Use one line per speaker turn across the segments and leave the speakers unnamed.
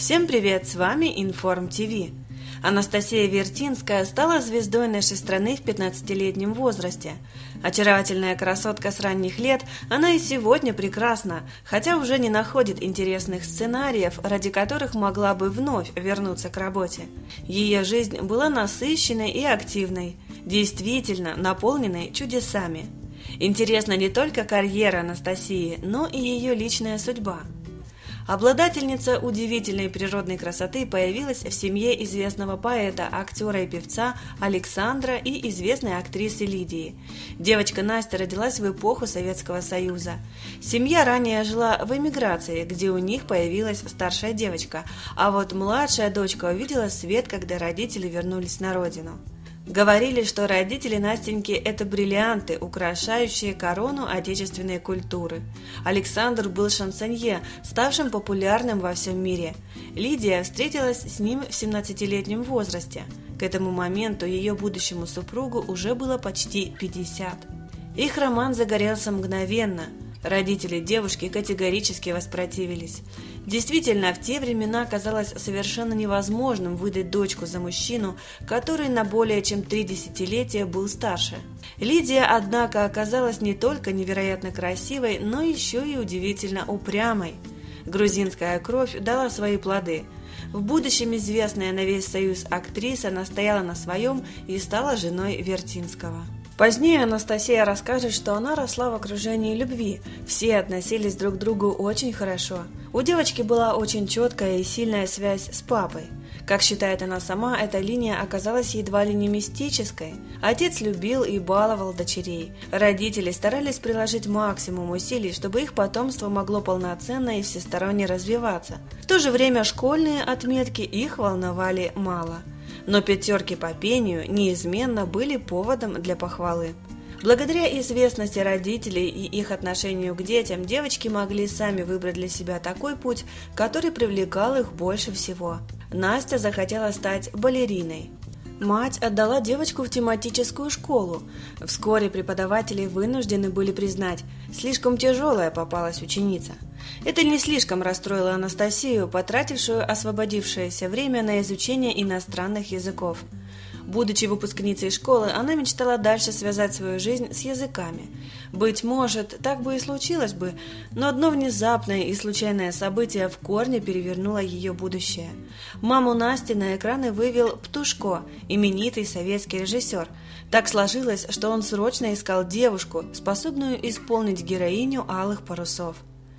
Всем привет, с вами Информ ТВ. Анастасия Вертинская стала звездой нашей страны в 15-летнем возрасте. Очаровательная красотка с ранних лет, она и сегодня прекрасна, хотя уже не находит интересных сценариев, ради которых могла бы вновь вернуться к работе. Ее жизнь была насыщенной и активной, действительно наполненной чудесами. Интересна не только карьера Анастасии, но и ее личная судьба. Обладательница удивительной природной красоты появилась в семье известного поэта, актера и певца Александра и известной актрисы Лидии. Девочка Настя родилась в эпоху Советского Союза. Семья ранее жила в эмиграции, где у них появилась старшая девочка, а вот младшая дочка увидела свет, когда родители вернулись на родину. Говорили, что родители Настеньки – это бриллианты, украшающие корону отечественной культуры. Александр был шансонье, ставшим популярным во всем мире. Лидия встретилась с ним в 17-летнем возрасте. К этому моменту ее будущему супругу уже было почти 50. Их роман загорелся мгновенно. Родители девушки категорически воспротивились. Действительно, в те времена казалось совершенно невозможным выдать дочку за мужчину, который на более чем 3 десятилетия был старше. Лидия, однако, оказалась не только невероятно красивой, но еще и удивительно упрямой. Грузинская кровь дала свои плоды. В будущем известная на весь Союз актриса настояла на своем и стала женой Вертинского. Позднее Анастасия расскажет, что она росла в окружении любви, все относились друг к другу очень хорошо. У девочки была очень четкая и сильная связь с папой. Как считает она сама, эта линия оказалась едва ли не мистической. Отец любил и баловал дочерей. Родители старались приложить максимум усилий, чтобы их потомство могло полноценно и всесторонне развиваться. В то же время школьные отметки их волновали мало. Но пятерки по пению неизменно были поводом для похвалы. Благодаря известности родителей и их отношению к детям, девочки могли сами выбрать для себя такой путь, который привлекал их больше всего. Настя захотела стать балериной. Мать отдала девочку в тематическую школу. Вскоре преподаватели вынуждены были признать, слишком тяжелая попалась ученица. Это не слишком расстроило Анастасию, потратившую освободившееся время на изучение иностранных языков. Будучи выпускницей школы, она мечтала дальше связать свою жизнь с языками. Быть может, так бы и случилось бы, но одно внезапное и случайное событие в корне перевернуло ее будущее. Маму Насти на экраны вывел Птушко, именитый советский режиссер. Так сложилось, что он срочно искал девушку, способную исполнить героиню «Алых парусов».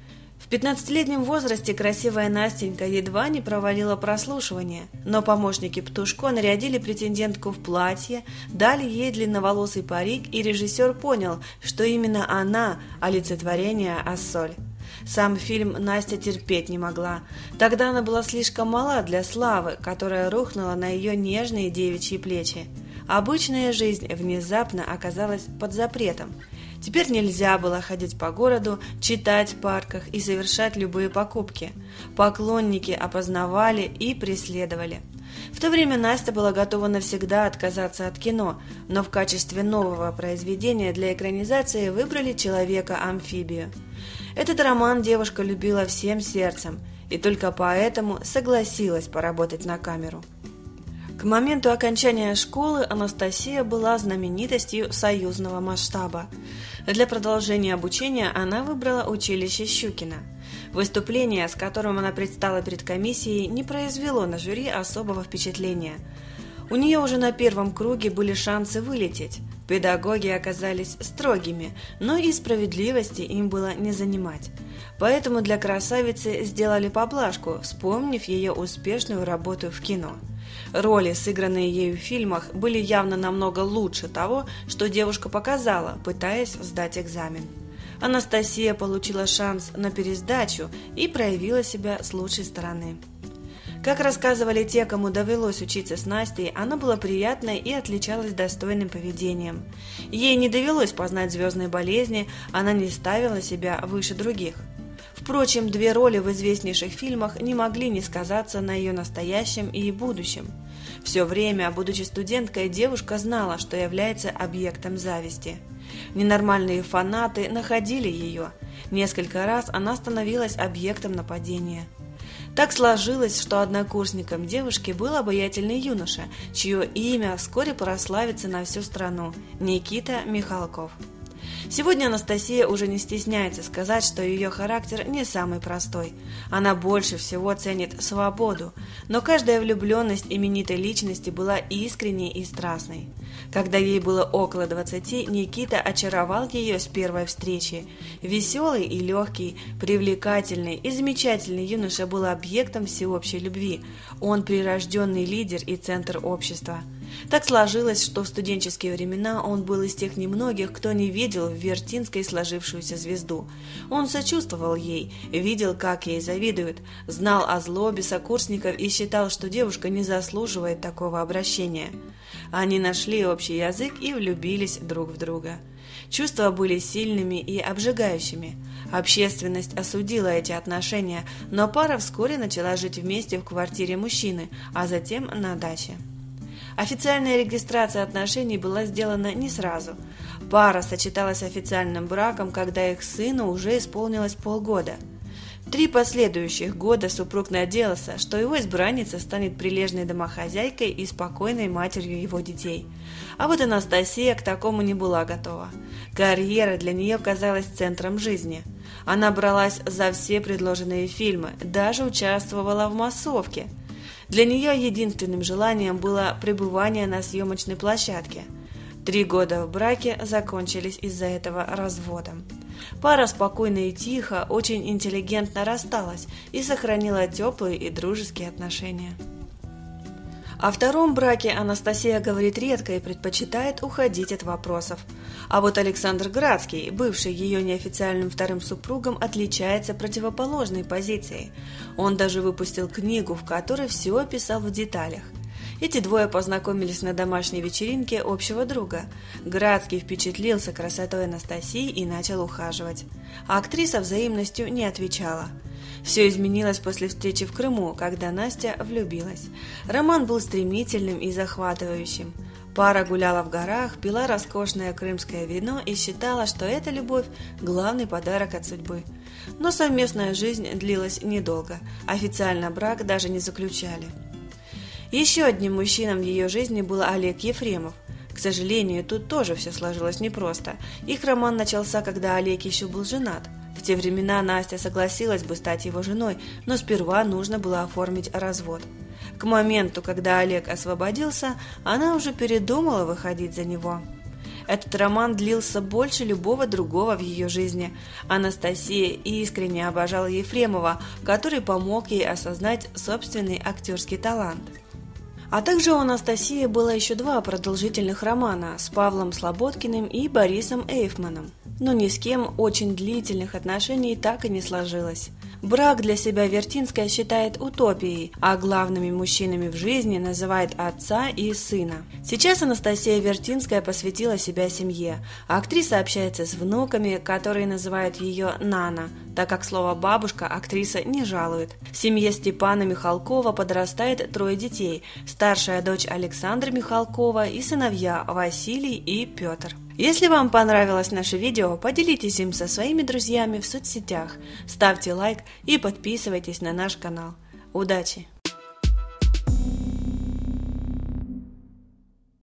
В 15-летнем возрасте красивая Настенька едва не провалила прослушивание, но помощники Птушко нарядили претендентку в платье, дали ей длинноволосый парик, и режиссер понял, что именно она – олицетворение Ассоль. Сам фильм Настя терпеть не могла. Тогда она была слишком мала для славы, которая рухнула на ее нежные девичьи плечи. Обычная жизнь внезапно оказалась под запретом. Теперь нельзя было ходить по городу, читать в парках и совершать любые покупки. Поклонники опознавали и преследовали. В то время Настя была готова навсегда отказаться от кино, но в качестве нового произведения для экранизации выбрали «Человека-амфибию». Этот роман девушка любила всем сердцем и только поэтому согласилась поработать на камеру. К моменту окончания школы Анастасия была знаменитостью союзного масштаба. Для продолжения обучения она выбрала училище Щукина. Выступление, с которым она предстала перед комиссией, не произвело на жюри особого впечатления. У нее уже на первом круге были шансы вылететь. Педагоги оказались строгими, но и справедливости им было не занимать. Поэтому для красавицы сделали поблажку, вспомнив ее успешную работу в кино. Роли, сыгранные ею в фильмах, были явно намного лучше того, что девушка показала, пытаясь сдать экзамен. Анастасия получила шанс на пересдачу и проявила себя с лучшей стороны. Как рассказывали те, кому довелось учиться с Настей, она была приятной и отличалась достойным поведением. Ей не довелось познать звездной болезни, она не ставила себя выше других. Впрочем, 2 роли в известнейших фильмах не могли не сказаться на ее настоящем и будущем. Все время, будучи студенткой, девушка знала, что является объектом зависти. Ненормальные фанаты находили ее. Несколько раз она становилась объектом нападения. Так сложилось, что однокурсником девушки был обаятельный юноша, чье имя вскоре прославится на всю страну – Никита Михалков. Сегодня Анастасия уже не стесняется сказать, что ее характер не самый простой. Она больше всего ценит свободу, но каждая влюбленность именитой личности была искренней и страстной. Когда ей было около 20, Никита очаровал ее с первой встречи. Веселый и легкий, привлекательный и замечательный юноша был объектом всеобщей любви. Он прирожденный лидер и центр общества. Так сложилось, что в студенческие времена он был из тех немногих, кто не видел в Вертинской сложившуюся звезду. Он сочувствовал ей, видел, как ей завидуют, знал о злобе сокурсников и считал, что девушка не заслуживает такого обращения. Они нашли общий язык и влюбились друг в друга. Чувства были сильными и обжигающими. Общественность осудила эти отношения, но пара вскоре начала жить вместе в квартире мужчины, а затем на даче. Официальная регистрация отношений была сделана не сразу. Пара сочеталась официальным браком, когда их сыну уже исполнилось полгода. 3 последующих года супруг надеялся, что его избранница станет прилежной домохозяйкой и спокойной матерью его детей. А вот Анастасия к такому не была готова. Карьера для нее казалась центром жизни. Она бралась за все предложенные фильмы, даже участвовала в массовке. Для нее единственным желанием было пребывание на съемочной площадке. 3 года в браке закончились из-за этого разводом. Пара спокойно и тихо, очень интеллигентно рассталась и сохранила теплые и дружеские отношения. О втором браке Анастасия говорит редко и предпочитает уходить от вопросов. А вот Александр Градский, бывший ее неофициальным вторым супругом, отличается противоположной позицией. Он даже выпустил книгу, в которой все описал в деталях. Эти двое познакомились на домашней вечеринке общего друга. Градский впечатлился красотой Анастасии и начал ухаживать. А актриса взаимностью не отвечала. Все изменилось после встречи в Крыму, когда Настя влюбилась. Роман был стремительным и захватывающим. Пара гуляла в горах, пила роскошное крымское вино и считала, что эта любовь – главный подарок от судьбы. Но совместная жизнь длилась недолго, официально брак даже не заключали. Еще одним мужчиной в ее жизни был Олег Ефремов. К сожалению, тут тоже все сложилось непросто. Их роман начался, когда Олег еще был женат. В те времена Настя согласилась бы стать его женой, но сперва нужно было оформить развод. К моменту, когда Олег освободился, она уже передумала выходить за него. Этот роман длился больше любого другого в ее жизни. Анастасия искренне обожала Ефремова, который помог ей осознать собственный актерский талант. А также у Анастасии было еще 2 продолжительных романа с Павлом Слободкиным и Борисом Эйфманом. Но ни с кем очень длительных отношений так и не сложилось. Брак для себя Вертинская считает утопией, а главными мужчинами в жизни называет отца и сына. Сейчас Анастасия Вертинская посвятила себя семье, а актриса общается с внуками, которые называют ее Нана, так как слово «бабушка» актриса не жалует. В семье Степана Михалкова подрастает 3 детей, старшая дочь Александра Михалкова и сыновья Василий и Петр. Если вам понравилось наше видео, поделитесь им со своими друзьями в соцсетях, ставьте лайк и подписывайтесь на наш канал. Удачи!